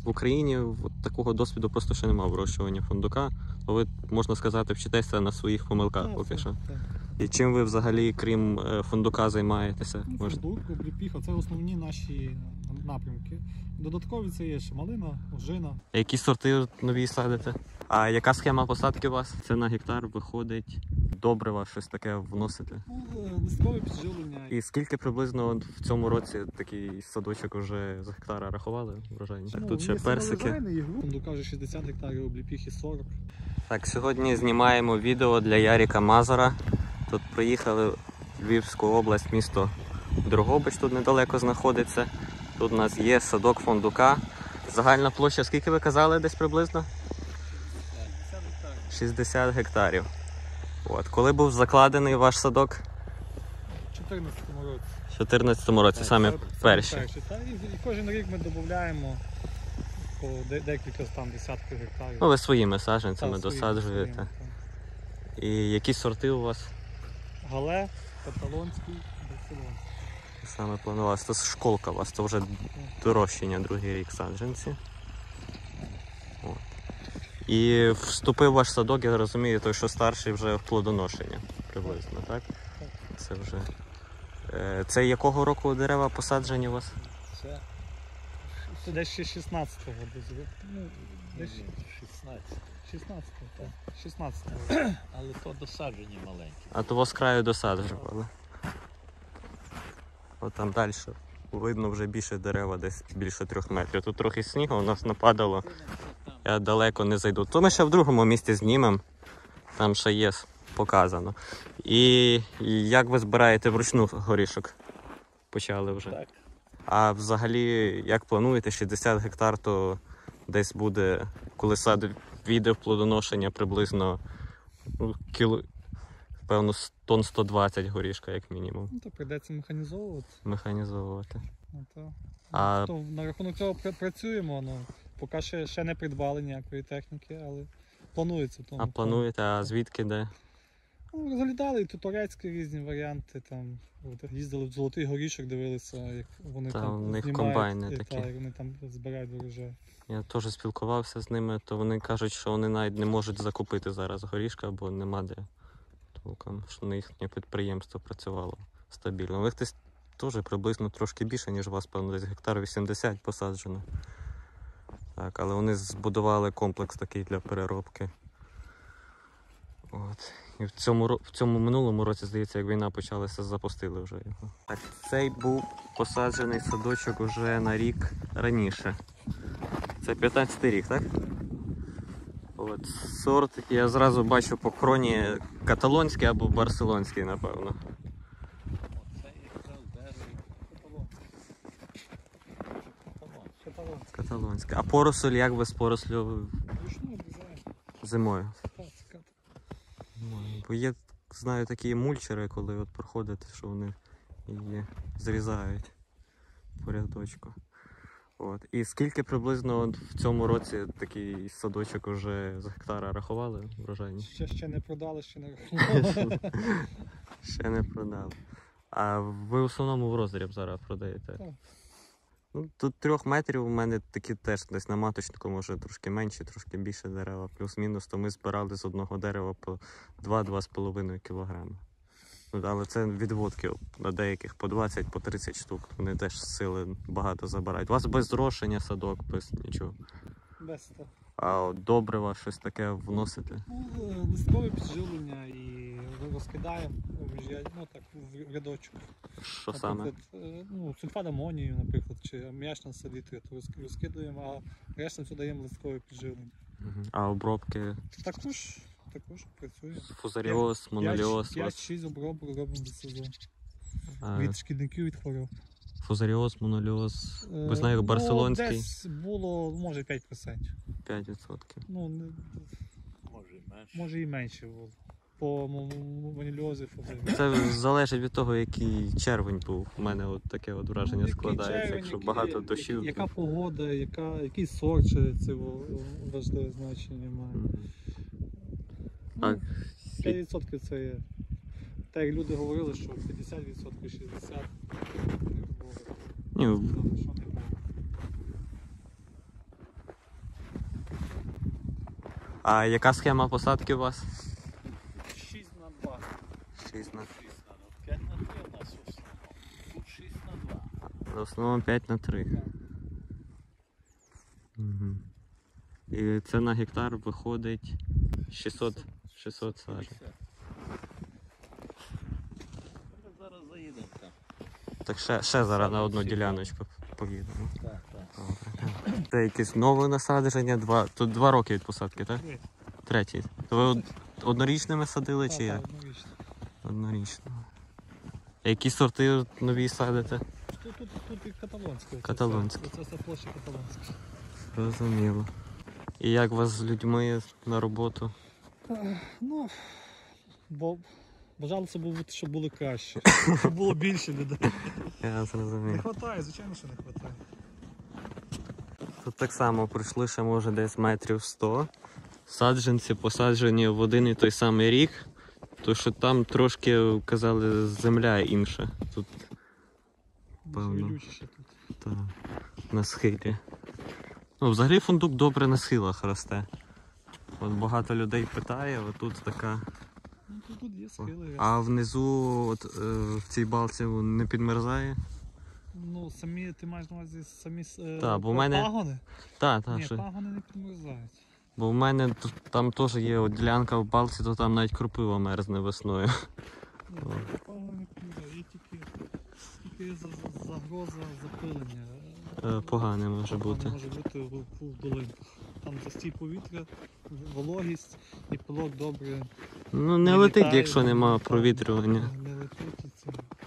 в Україні такого досвіду просто ще немає вирощування фундука. Ви, можна сказати, вчитеся на своїх помилках поки що. Так. І чим ви взагалі, крім фундука, займаєтеся? Фундук, обліпіха – це основні наші напрямки. Додаткові це є ще малина, ожина. Які сорти нові садите? А яка схема посадки у вас? Це на гектар виходить добрива, щось таке вносите? Листкове підживлення. І скільки приблизно в цьому році такий садочок вже з гектара рахували врожайні? Так, тут ще персики. Фундука вже 60 гектарів, обліпіхи 40. Так, сьогодні знімаємо відео для Яріка Мазура. Тут приїхали в Львівську область, місто Дрогобич, тут недалеко знаходиться. Тут у нас є садок фундука. Загальна площа, скільки ви казали, десь приблизно? 60 гектарів. От. Коли був закладений ваш садок? У 2014 році. В 2014 році, саме перші. І кожен рік ми додаємо по декілька там десятків гектарів. Ну, ви своїми саджанцями Так, досаджуєте. так. І які сорти у вас? Гале, каталонський, барселонський. Саме планувалося. Це школка у вас, це вже дорощення, другий рік саджанці. От. І вступив ваш садок, я розумію, той, що старший вже в плодоношення приблизно, так? Так. Це вже. Це якого року дерева посаджені у вас? Це десь ще 16-го. Ну, десь 16. 16-го, так. 16-го. Але то досаджені маленькі. А того з краю досаджували. От там далі видно вже більше дерева, десь більше 3 метрів. Тут трохи снігу у нас нападало. Я далеко не зайду. То ми ще в другому місці знімемо. Там ще є показано. І як ви збираєте вручну горішок? Почали вже. Так. А взагалі, як плануєте, 60 гектар, то десь буде, коли сад війде в плодоношення, приблизно певно, тонн 120 горішка, як мінімум. Ну, то прийдеться механізовувати. Механізовувати. Ну, то. А То на рахунок цього працюємо. Ну, поки ще не придбали ніякої техніки, але планується. А плануєте, а звідки, де? Ну, розглядали і турецькі різні варіанти. Там, їздили в Золотий Горішок, дивилися, як вони Та, там у них знімають, комбайни такі. як вони там збирають врожай. Я теж спілкувався з ними, то вони кажуть, що вони навіть не можуть закупити зараз горішка, бо нема де. Толком, що їхнє підприємство працювало стабільно. У них десь теж приблизно трошки більше, ніж у вас, певно, десь гектар 80 посаджено. Так, але вони збудували комплекс такий для переробки. От. І в цьому минулому році, здається, як війна почалася, запустили вже його. Так, цей був посаджений садочок уже на рік раніше. Це 15-й рік, так? От, сорт, я зразу бачу по кроні каталонський або барселонський, напевно. Оце якраз дерево. Каталонський. А поросль, як ви з порослю Ручну обрізаємо. зимою? Так. Бо є, знаю, такі мульчери, коли от проходите, що вони її зрізають по рядочку. От. І скільки приблизно в цьому році такий садочок вже з гектара рахували врожайні? Ще не продали, ще не рахували. Ще не продали. А ви в основному в роздріб зараз продаєте? Так. Ну, тут 3 метрів у мене такі теж десь на маточнику, може трошки менші, трошки більше дерева, плюс-мінус, то ми збирали з одного дерева по 2-2,5 кг. Ну, але це відводки на деяких по 20, по 30 штук. Вони теж сили багато забирають. У вас без зрошення садок, без нічого. Без того. А от добрива, щось таке вносите? Ну, листкове підживлення і розкидаємо ну, так, в рядочок. Що саме? Ну, сульфат амонію, наприклад, чи аміачна селітра, то розкидуємо, а решта все даємо листкове підживлення. А обробки? Також працює. Фузаріоз, моноліоз? 5-6 обробок робимо за сезон. А, Від шкідників, від хвороб. фузаріоз, моноліоз, ви знаєте, барселонський? Ну, десь було, може, 5%. 5%. Ну, Може і менше. може і менше було. По моноліозі, фузаріозі. Це залежить від того, який червень був. У мене от таке от враження Який складається, червень, якщо який- багато дощів. Яка погода, який сорт, чи це важливе значення має. А, Ну, 5% це є. Так як люди говорили, що 50%, 60%. ні, Що не було. А яка схема посадки у вас? 6 на 2. 6 на 6 на 2. 5 на 3 у нас в основному. Тут 6 на 2. В основному 5 на 3. Угу. І це на гектар виходить 600 сажень. Зараз заїдемо там. Так ще зараз на одну діляночку поїдемо. Так, так. Добре. Це якесь нове насадження, тут 2 роки від посадки, так? Третій. То ви однорічними садили чи як? Однорічно. Однорічно. А які сорти нові садите? Тут і каталонське. Каталонське. Це все площа каталонська. Розуміло. І як у вас з людьми на роботу? Ну, бо бажалося б, щоб було краще. Щоб було більше людей. Я Не зрозумів. вистачає, звичайно, що не вистачає. Тут так само пройшли ще може десь метрів 100. Саджанці посаджені в один і той самий рік. То що там трошки, казали, земля інша. Тут Певно. Вилючіше тут. та, на схилі. Ну, взагалі фундук добре на схилах росте. От багато людей питає, отут така. Ну, тут є схили. А внизу от, в цій балці не підмерзає? Ну, самі, ти маєш на увазі самі Та, бо в мене- пагони? Так, Ні, що. пагони не підмерзають. Бо в мене там теж є от ділянка в балці, то там навіть кропива мерзне весною. Ні, пагони не підмерзають. Є тільки загроза запилення. Погане може бути. Може бути в долинках. Там застій повітря, вологість і пилок добре. Ну не летить, літає, якщо нема так, провітрювання. Не летить і це.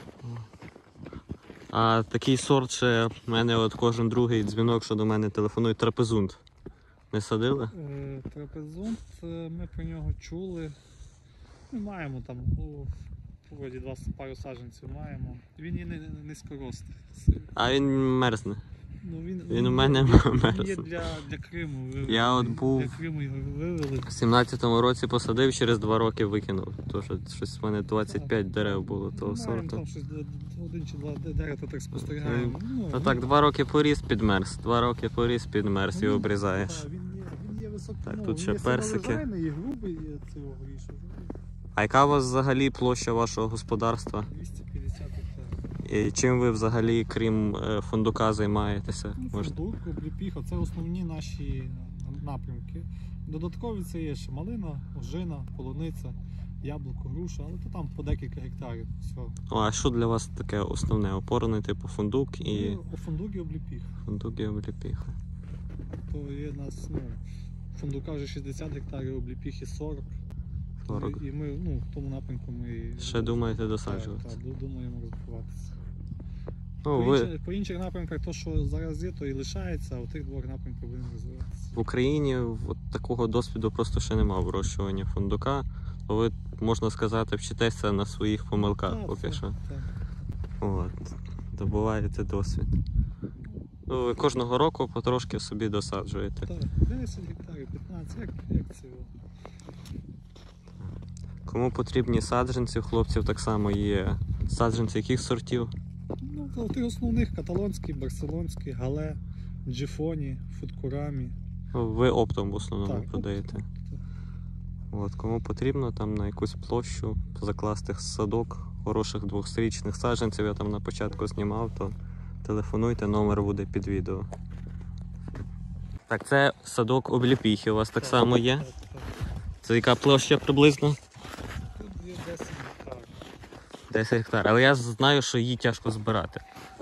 А такий сорт ще в мене от кожен другий дзвінок, що до мене телефонують, трапезунт. Не садили? Трапезунт, ми про нього чули. Ми маємо там, вроді пару саджанців маємо. Він є низькоростий. А він мерзне. Ну, Він у мене Він є мерзне. для Криму. Я от був- Для Криму його вивели. В 17-му році посадив, через 2 роки викинув. Тож щось в мене 25 дерев було того Маємо сорту. там щось один чи два дерева так спостерігаємо. Ну так, 2 роки поріс, підмерз. 2 роки поріс, підмерз і обрізаєш. Так, він є високий. Так, ну, тут він ще є персики. сильнолежайний і грубий є цього горішу. А яка у вас взагалі площа вашого господарства? 250 гектарів. І чим ви взагалі, крім фундука, займаєтеся? Може, Фундук, обліпіха, це основні наші напрямки. Додаткові це є ще малина, ожина, полуниця, яблуко, груша, але то там по декілька гектарів. Все. а що для вас таке основне? Опорний типу фундук і Ну, фундук і обліпіха. фундук і обліпіха. То є у нас, фундука вже 60 гектарів, обліпіхи 40. 40. І ми, в тому напрямку ми... Ще думаєте досаджувати? Так, думаємо розвиватися. Ну, ви По інших напрямках, то, що зараз є, то і лишається, а у тих двох напрямках будемо розвиватися. в Україні от такого досвіду просто ще немає вирощування фундука. Ви, можна сказати, вчитеся на своїх помилках Так, поки так, що. так. От, добуваєте досвід. Ну, ви кожного року потрошки собі досаджуєте. Так, 10 гектарів, 15, як це? Кому потрібні саджанці, у хлопців так само є саджанці яких сортів? Ну, тих основних каталонський, барселонський, гале, джифоні, фудкурамі. Ну, ви оптом в основному Так, продаєте. так. От, кому потрібно там на якусь площу закласти садок хороших 2-річних саджанців, я там на початку знімав, то телефонуйте, номер буде під відео. Так, це садок обліпіхи у вас так само є? Так, так. Це яка площа приблизно? Тут є 10 гектарів. 10 гектар. Але я знаю, що її тяжко збирати.